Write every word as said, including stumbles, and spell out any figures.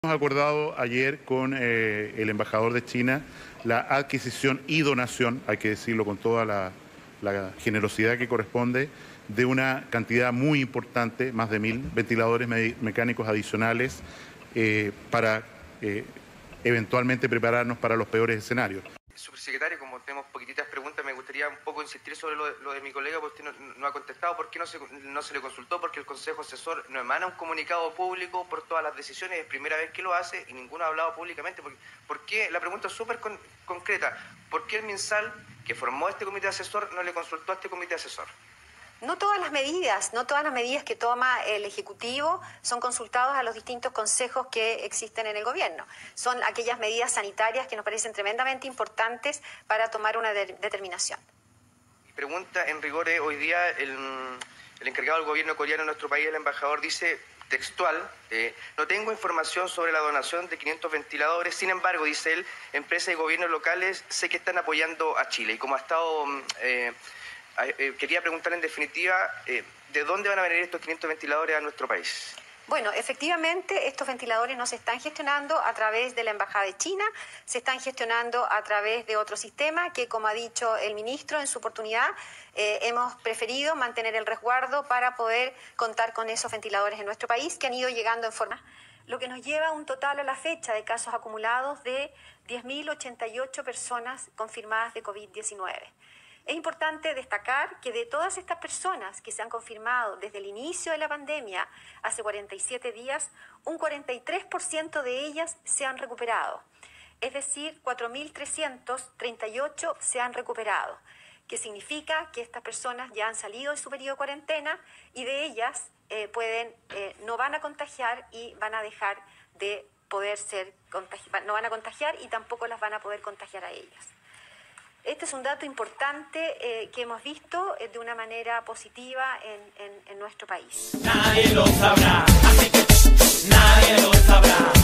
Hemos acordado ayer con eh, el embajador de China la adquisición y donación, hay que decirlo con toda la, la generosidad que corresponde, de una cantidad muy importante, más de mil ventiladores me mecánicos adicionales eh, para eh, eventualmente prepararnos para los peores escenarios. Subsecretario, como tenemos poquititas preguntas, me gustaría un poco insistir sobre lo de, lo de mi colega, porque no, no ha contestado, por qué no se, no se le consultó, porque el Consejo Asesor no emana un comunicado público por todas las decisiones, es primera vez que lo hace y ninguno ha hablado públicamente. ¿Por, por qué? La pregunta es súper con, concreta, ¿por qué el MinSal, que formó este comité asesor, no le consultó a este comité asesor? No todas las medidas, no todas las medidas que toma el Ejecutivo son consultadas a los distintos consejos que existen en el Gobierno. Son aquellas medidas sanitarias que nos parecen tremendamente importantes para tomar una de determinación. Pregunta en rigor, eh, hoy día el, el encargado del Gobierno coreano en nuestro país, el embajador, dice textual, eh, no tengo información sobre la donación de quinientos ventiladores, sin embargo, dice él, empresas y gobiernos locales sé que están apoyando a Chile. Y como ha estado... Eh, Eh, quería preguntar en definitiva, eh, ¿de dónde van a venir estos quinientos ventiladores a nuestro país? Bueno, efectivamente estos ventiladores no se están gestionando a través de la Embajada de China, se están gestionando a través de otro sistema que, como ha dicho el ministro en su oportunidad, eh, hemos preferido mantener el resguardo para poder contar con esos ventiladores en nuestro país que han ido llegando en forma... Lo que nos lleva a un total a la fecha de casos acumulados de diez mil ochenta y ocho personas confirmadas de COVID diecinueve. Es importante destacar que de todas estas personas que se han confirmado desde el inicio de la pandemia, hace cuarenta y siete días, un cuarenta y tres por ciento de ellas se han recuperado. Es decir, cuatro mil trescientos treinta y ocho se han recuperado, que significa que estas personas ya han salido de su periodo de cuarentena y de ellas eh, pueden, eh, no van a contagiar y van a dejar de poder ser contagiadas, no van a contagiar y tampoco las van a poder contagiar a ellas. Este es un dato importante eh, que hemos visto eh, de una manera positiva en, en, en nuestro país. Nadie lo sabrá, así que nadie lo sabrá.